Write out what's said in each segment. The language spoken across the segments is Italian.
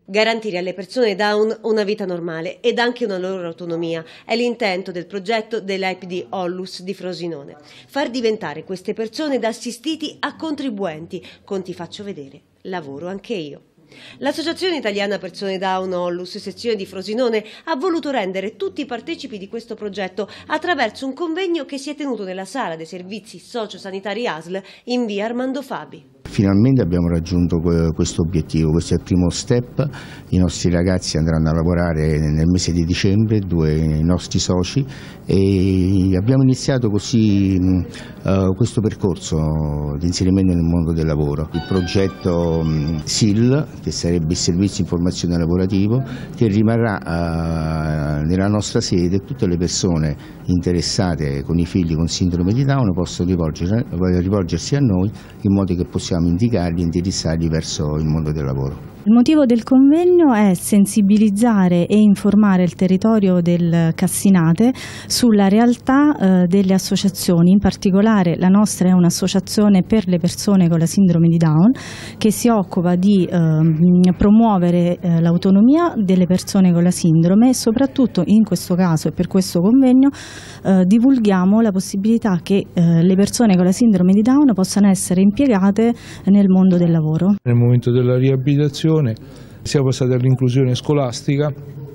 Garantire alle persone Down una vita normale ed anche una loro autonomia è l'intento del progetto dell'IPD Onlus di Frosinone. Far diventare queste persone da assistiti a contribuenti, con Ti faccio vedere, lavoro anche io. L'Associazione Italiana Persone Down Onlus, sezione di Frosinone, ha voluto rendere tutti partecipi di questo progetto attraverso un convegno che si è tenuto nella sala dei servizi sociosanitari ASL in via Armando Fabi. Finalmente abbiamo raggiunto questo obiettivo, questo è il primo step. I nostri ragazzi andranno a lavorare nel mese di dicembre, due nostri soci, e abbiamo iniziato così questo percorso di inserimento nel mondo del lavoro. Il progetto SIL, che sarebbe il Servizio Informazione Lavorativo, che rimarrà nella nostra sede. Tutte le persone interessate con i figli con sindrome di Down possono rivolgersi a noi in modo che possiamo indicarli e indirizzarli verso il mondo del lavoro. Il motivo del convegno è sensibilizzare e informare il territorio del Cassinate sulla realtà delle associazioni. In particolare la nostra è un'associazione per le persone con la sindrome di Down che si occupa di promuovere l'autonomia delle persone con la sindrome, e soprattutto in questo caso e per questo convegno divulghiamo la possibilità che le persone con la sindrome di Down possano essere impiegate nel mondo del lavoro. Nel momento della riabilitazione siamo passati all'inclusione scolastica,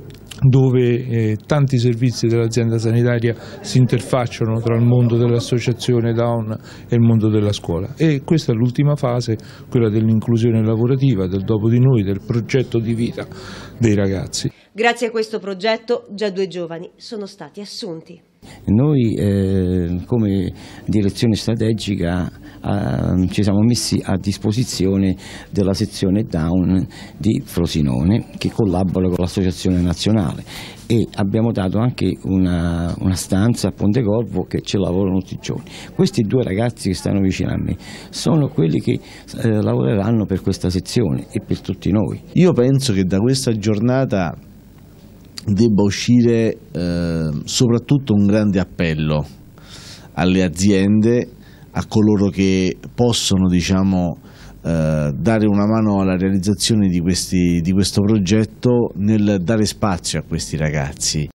dove tanti servizi dell'azienda sanitaria si interfacciano tra il mondo dell'associazione Down e il mondo della scuola, e questa è l'ultima fase, quella dell'inclusione lavorativa, del dopo di noi, del progetto di vita dei ragazzi. Grazie a questo progetto già 2 giovani sono stati assunti. Noi come direzione strategica ci siamo messi a disposizione della sezione Down di Frosinone, che collabora con l'associazione nazionale, e abbiamo dato anche una stanza a Pontecorvo che ci lavorano tutti i giorni. Questi 2 ragazzi che stanno vicino a me sono quelli che lavoreranno per questa sezione e per tutti noi. Io penso che da questa giornata debba uscire soprattutto un grande appello alle aziende, a coloro che possono, diciamo, dare una mano alla realizzazione di questo progetto, nel dare spazio a questi ragazzi.